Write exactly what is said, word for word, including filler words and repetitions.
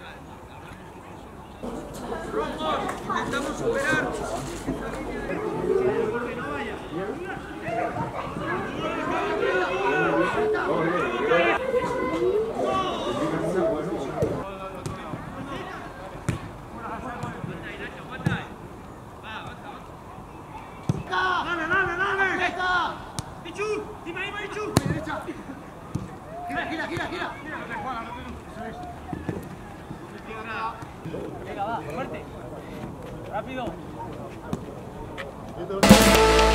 Intentamos superar. Dale, dale, dale. Pichu, dime ahí, Pichu. Gira, gira, gira, gira. Venga, va, fuerte. Rápido.